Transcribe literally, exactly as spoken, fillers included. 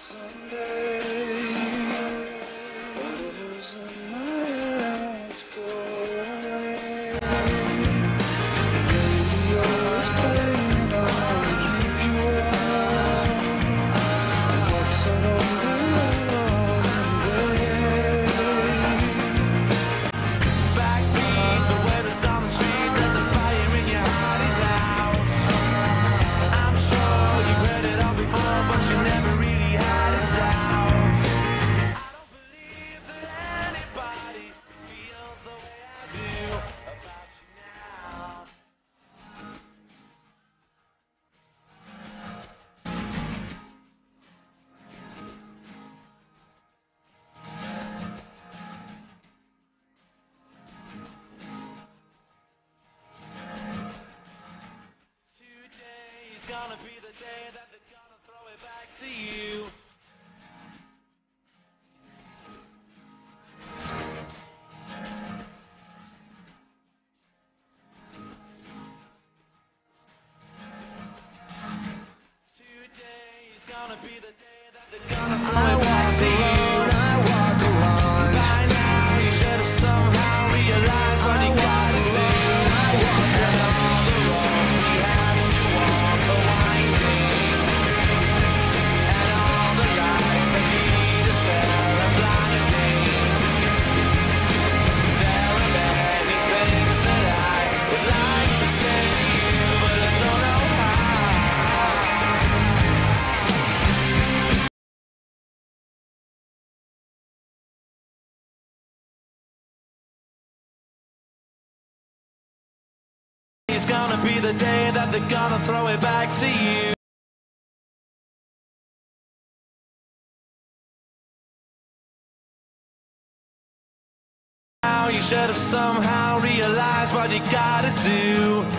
Gonna be the day that they're gonna throw it back to you. Today is gonna be the day that they're gonna throw it back to you. I walk alone. By now you should have somehow realized what you gotta do. I walk along the road we have to walk a winding. And all the lights that lead us there are blinding. There are many things that I would like to say to you, but I don't know how. It's gonna be the day that they're gonna throw it back to you. Now you should have somehow realized what you gotta do.